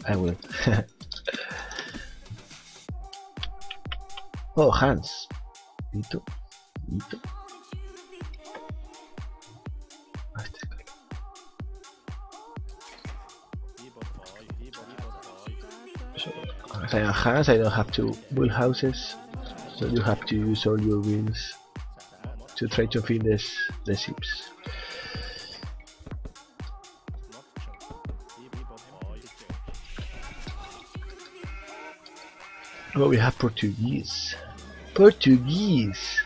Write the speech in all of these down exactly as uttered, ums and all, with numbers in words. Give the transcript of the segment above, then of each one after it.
I will. Oh, Huns. Ito. Ito. So, as I am Huns, I don't have to build houses, so you have to use all your wheels to try to finish the ships. Oh, we have Portuguese. Portuguese!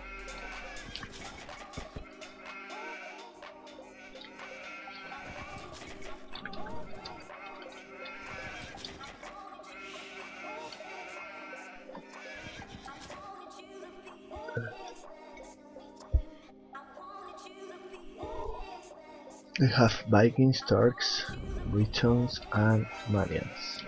We have Vikings, Turks, Britons, and Malians.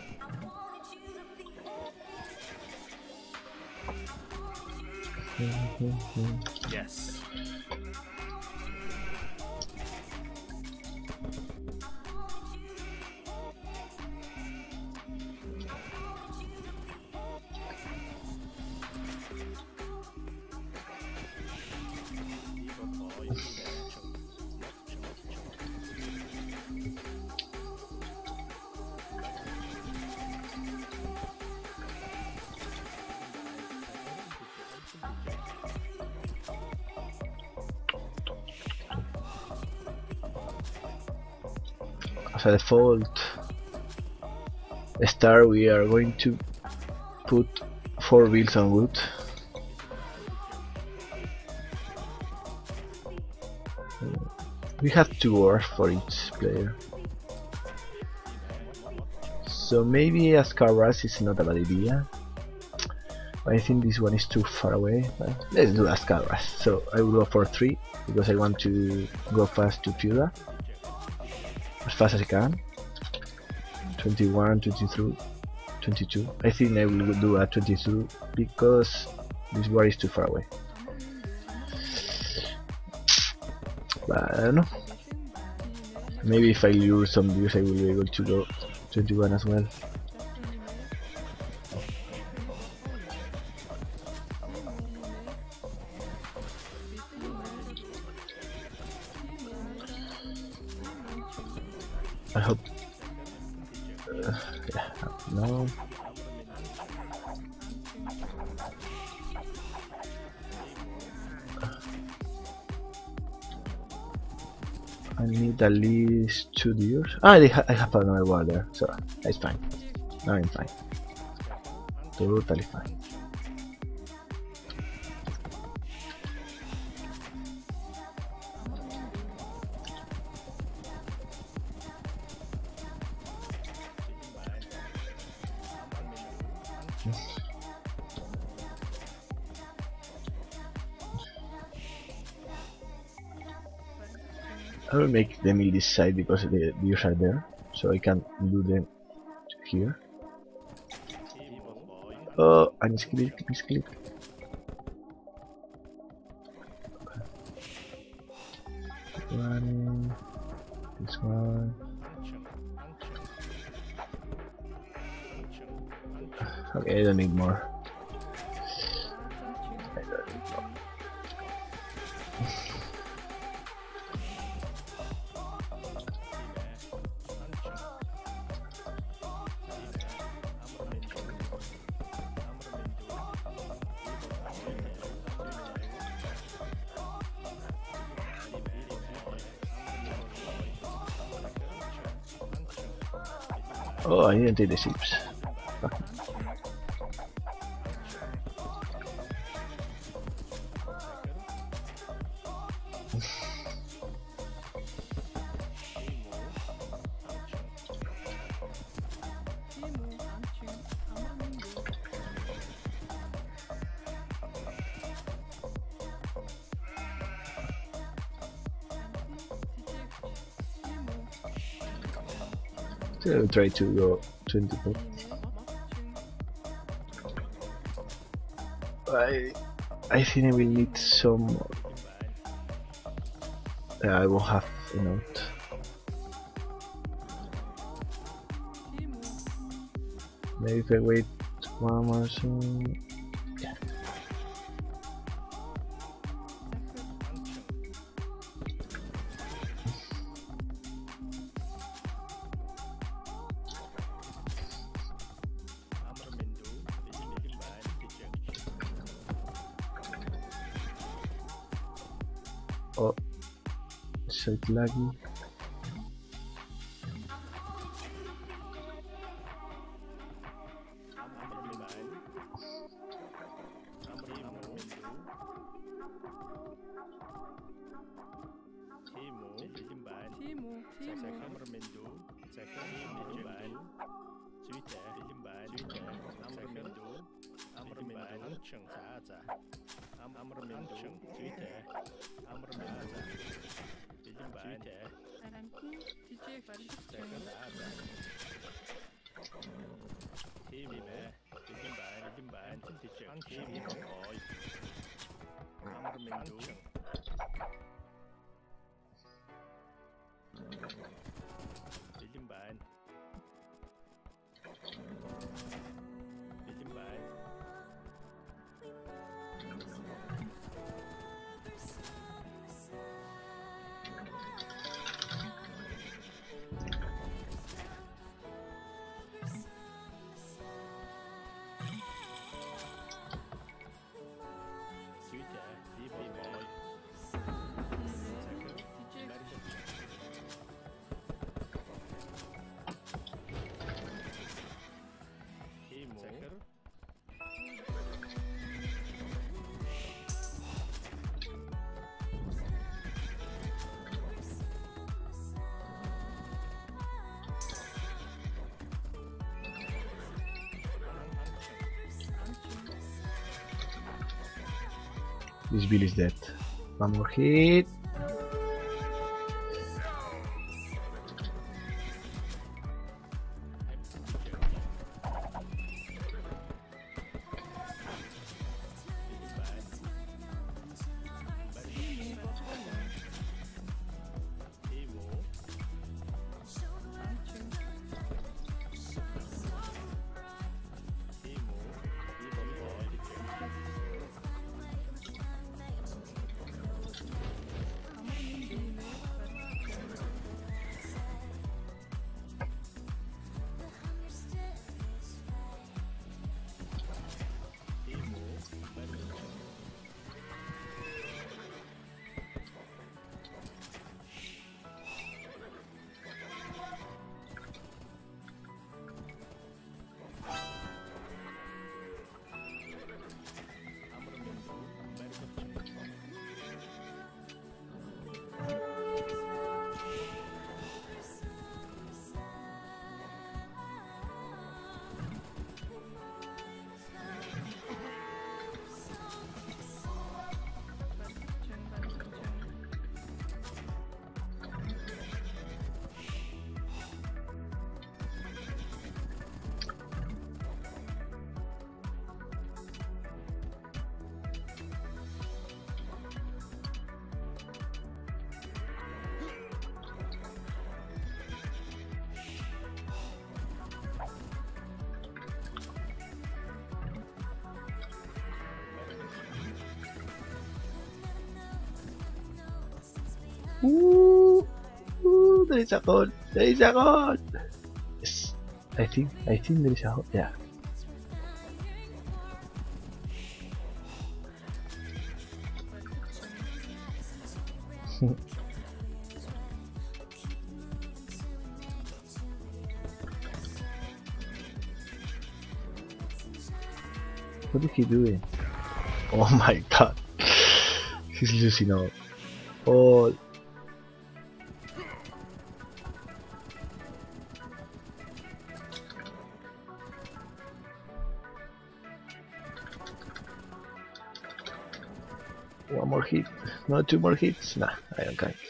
Yes. As a default star, we are going to put four wheels on wood. We have two ores for each player, so maybe Ascaras is not a bad idea. I think this one is too far away, but let's do Ascaras. So I will go for three because I want to go fast to Pura as fast as I can. twenty-one, twenty-two, twenty-two. I think I will do a twenty-two because this war is too far away. But I don't know. Maybe if I lure some views, I will be able to go twenty-one as well. I hope. Uh, yeah, no. I need at least two deers. Ah, I, ha I have another one there, so it's fine. Now I'm fine. Totally fine. I will make them in this side because the deers are there, so I can do them here. Oh, I misclick, misclick. One, this one. Okay, I don't need more. I don't need more. Oh, I didn't take the ships. Fuck. So I'll try to go twenty-four. I I think I will need some more. Yeah, I won't have enough. Maybe if I wait one more second. Yeah. Oh, so it's laggy. This bill is dead. One more hit. Ooh, ooh, there is a goal. There is a goal. Yes, I think, I think there is a goal. Yeah. What is he doing? Oh my god. He's losing all. Oh. One more hit. No, two more hits. Nah, I don't care.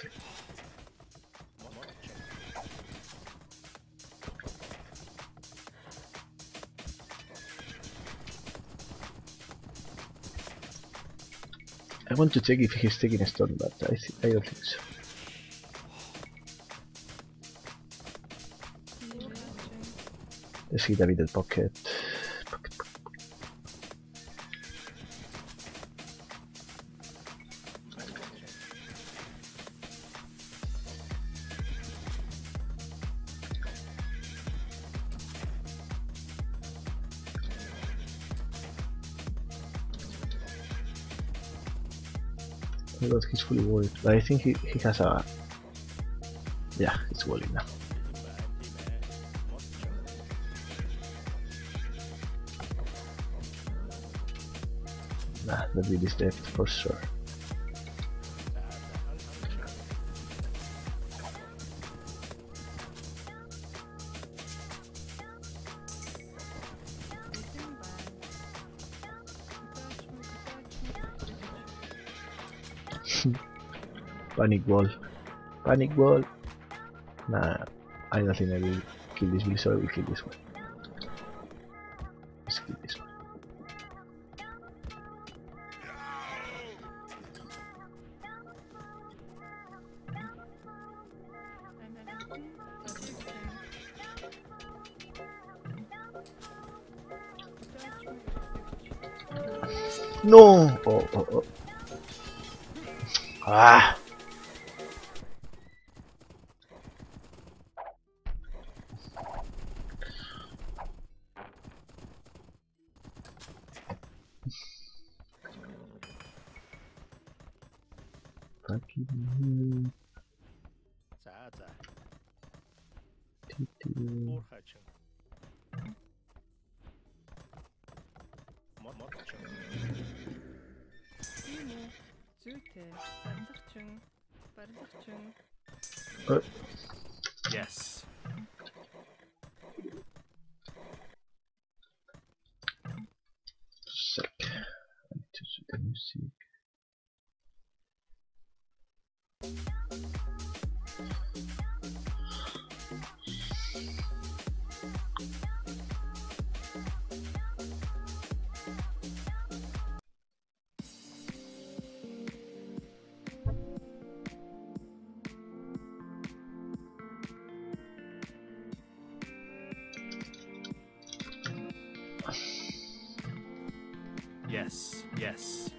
I want to check if he's taking a stun, but I, th I don't think so. Let's hit a bit of pocket. Pocket, pocket. Oh my god, he's fully walled. But I think he, he has a... Yeah, he's walled now. Nah, the build is dead for sure. Panic wall. Panic wall. Nah, I don't think I will kill this build, so I will kill this one. Let's kill this one. No! Oh, oh, oh. Ah! Fucking За за. TaToH. Уурхай чин. Мод мод чин. Тийм үү. Зүйтэй. Барилгачин. Барилгачин. Uh, Yes. sec. I need to see the music. Yes. Yes.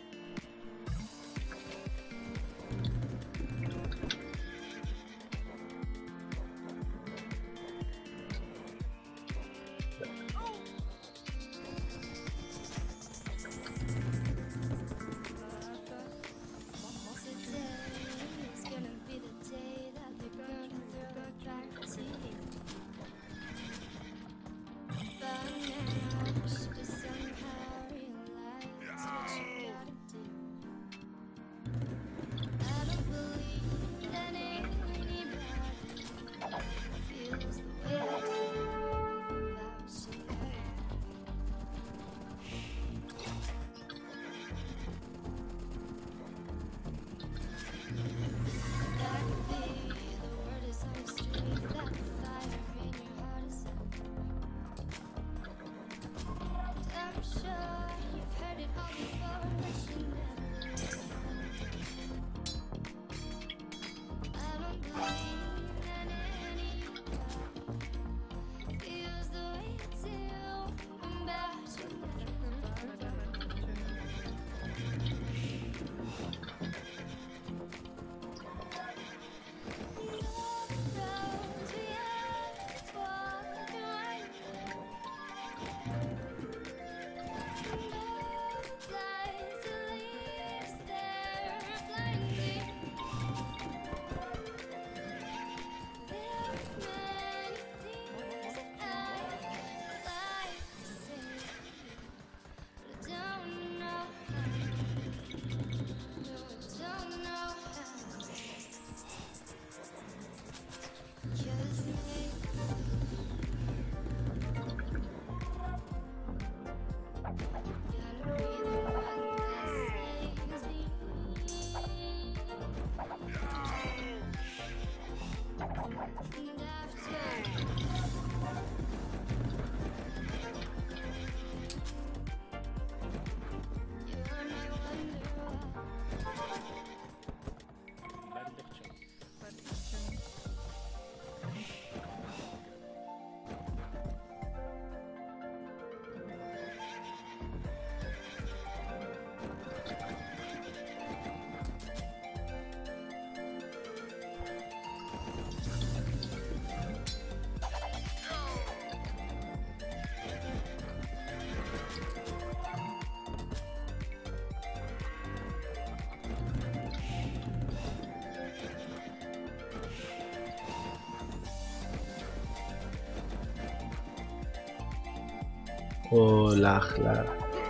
Oh, lag, lag.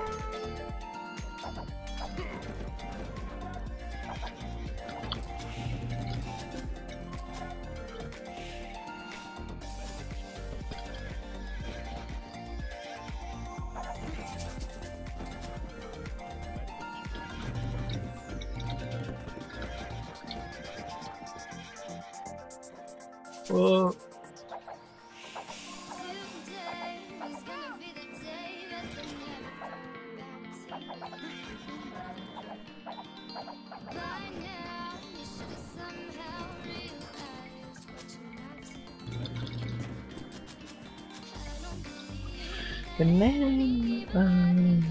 Oh. Banana.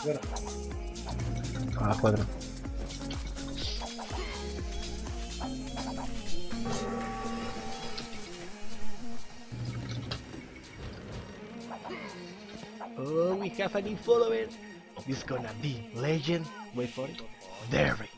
A cuatro. Oh, we have a new follower. This gonna be legend. Wait for it. There we go.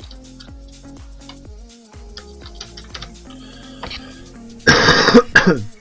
Ouais.